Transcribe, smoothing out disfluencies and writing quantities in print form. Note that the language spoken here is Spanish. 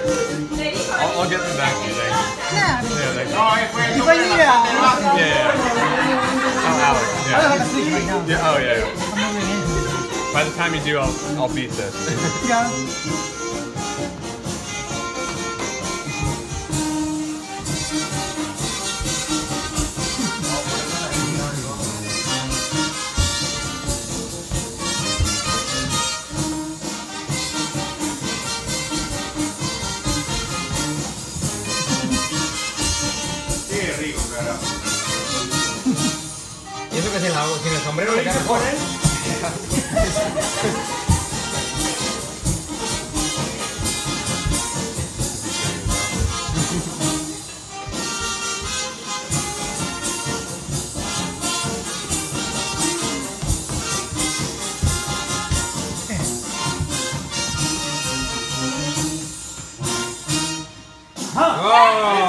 I'll get them back to you. Thank you. Yeah. Yeah, thank you. If I need Yeah. Oh, Alex. I don't have Yeah. a sleep right now. Yeah. Oh, yeah. Yeah. I'm moving in. By the time you do, I'll beat this. Yeah. Y eso que sin el sombrero le queda mejor, ¿eh? Huh. ¡Oh!